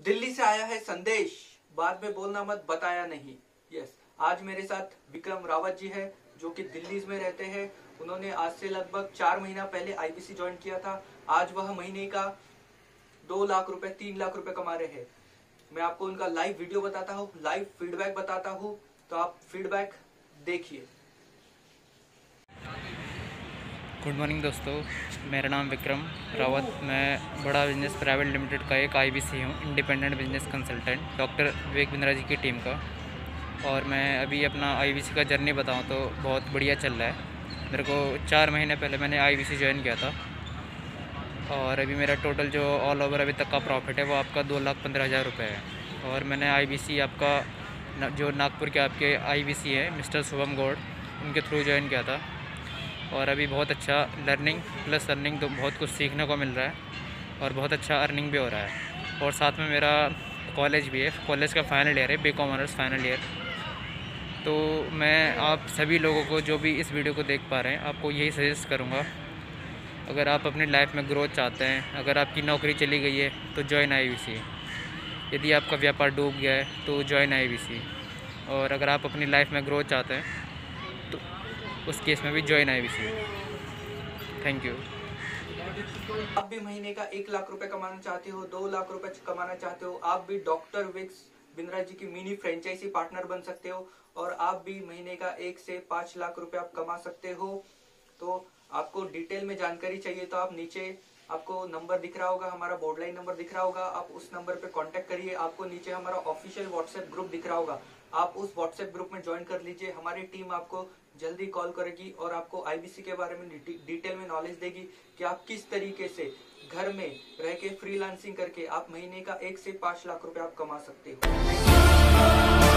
दिल्ली से आया है संदेश, बाद में बोलना मत बताया नहीं। यस, आज मेरे साथ विक्रम रावत जी है जो कि दिल्ली में रहते हैं। उन्होंने आज से लगभग 4 महीना पहले आईबीसी ज्वाइन किया था। आज वह महीने का 2 लाख रुपए 3 लाख रुपए कमा रहे हैं। मैं आपको उनका लाइव वीडियो बताता हूँ, लाइव फीडबैक बताता हूँ, तो आप फीडबैक देखिए। गुड मॉर्निंग दोस्तों, मेरा नाम विक्रम रावत। मैं बड़ा बिजनेस प्राइवेट लिमिटेड का एक आईबीसी हूँ, independent business consultant, doctor Vivek Bindra ji की टीम का। और मैं अभी अपना आईबीसी का जर्नी बताऊँ तो बहुत बढ़िया चल रहा है। मेरे को 4 महीने पहले मैंने आईबीसी ज्वाइन किया था और अभी मेरा टोटल जो ऑल ओवर अभी तक का प्रॉफिट है वो आपका 2,15,000 रुपये है। और मैंने आईबीसी आपका जो नागपुर के आपके आईबीसी है मिस्टर शुभम गौड़, उनके थ्रू ज्वाइन किया था। और अभी बहुत अच्छा लर्निंग प्लस अर्निंग तो बहुत कुछ सीखने को मिल रहा है और बहुत अच्छा अर्निंग भी हो रहा है। और साथ में मेरा कॉलेज भी है, कॉलेज का फाइनल ईयर है, बीकॉम ऑनर्स फाइनल ईयर। तो मैं आप सभी लोगों को जो भी इस वीडियो को देख पा रहे हैं, आपको यही सजेस्ट करूँगा, अगर आप अपनी लाइफ में ग्रोथ चाहते हैं, अगर आपकी नौकरी चली गई है तो ज्वाइन आईबीसी। यदि आपका व्यापार डूब गया है तो ज्वाइन आईबीसी। और अगर आप अपनी लाइफ में ग्रोथ चाहते हैं तो उस केस में भी ज्वाइन आईबीसी। Thank you. आप भी महीने का 1 लाख रुपए कमाना चाहते हो, 2 लाख रुपए कमाना चाहते हो, आप भी डॉक्टर विवेक बिंद्रा जी की मिनी फ्रेंचाइजी पार्टनर बन सकते हो और आप भी महीने का 1 से 5 लाख रुपए आप कमा सकते हो। तो आपको डिटेल में जानकारी चाहिए तो आप नीचे आपको नंबर दिख रहा होगा, हमारा बोर्ड लाइन नंबर दिख रहा होगा, आप उस नंबर पे कांटेक्ट करिए। आपको नीचे हमारा ऑफिशियल व्हाट्सएप ग्रुप दिख रहा होगा, आप उस व्हाट्सएप ग्रुप में ज्वाइन कर लीजिए। हमारी टीम आपको जल्दी कॉल करेगी और आपको आईबीसी के बारे में डिटेल में नॉलेज देगी कि आप किस तरीके से घर में रह के फ्रीलांसिंग करके आप महीने का 1 से 5 लाख रुपए आप कमा सकते हो।